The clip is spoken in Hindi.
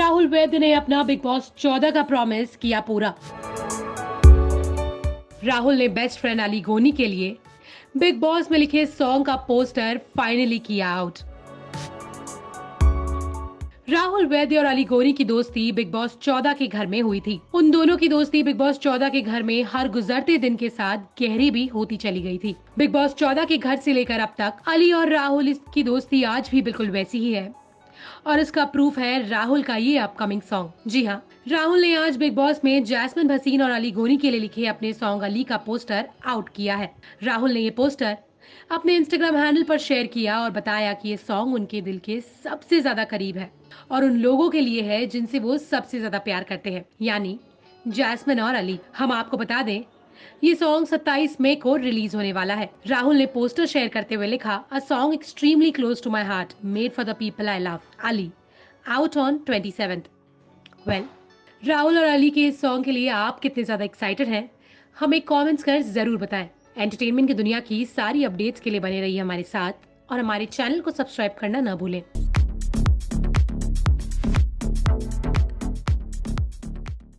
राहुल वैद्य ने अपना बिग बॉस 14 का प्रॉमिस किया पूरा। राहुल ने बेस्ट फ्रेंड अली गोनी के लिए बिग बॉस में लिखे सॉन्ग का पोस्टर फाइनली किया आउट। राहुल वैद्य और अली गोनी की दोस्ती बिग बॉस 14 के घर में हुई थी। उन दोनों की दोस्ती बिग बॉस 14 के घर में हर गुजरते दिन के साथ गहरी भी होती चली गई थी। बिग बॉस 14 के घर से लेकर अब तक अली और राहुल की दोस्ती आज भी बिल्कुल वैसी ही है और इसका प्रूफ है राहुल का ये अपकमिंग सॉन्ग। जी हाँ, राहुल ने आज बिग बॉस में जैस्मिन भसीन और अली गोनी के लिए लिखे अपने सॉन्ग अली का पोस्टर आउट किया है। राहुल ने ये पोस्टर अपने इंस्टाग्राम हैंडल पर शेयर किया और बताया कि ये सॉन्ग उनके दिल के सबसे ज्यादा करीब है और उन लोगों के लिए है जिनसे वो सबसे ज्यादा प्यार करते हैं, यानी जैस्मिन और अली। हम आपको बता दें, ये सॉन्ग 27 मई को रिलीज होने वाला है। राहुल ने पोस्टर शेयर करते हुए लिखा, a song extremely close to my heart, made for the people I love, Aly, out on 27th। Well, Rahul और अली के इस सॉन्ग के लिए आप कितने ज्यादा एक्साइटेड हैं, हमें कमेंट्स कर जरूर बताएं। एंटरटेनमेंट की दुनिया की सारी अपडेट्स के लिए बने रहिए हमारे साथ और हमारे चैनल को सब्सक्राइब करना ना भूलें।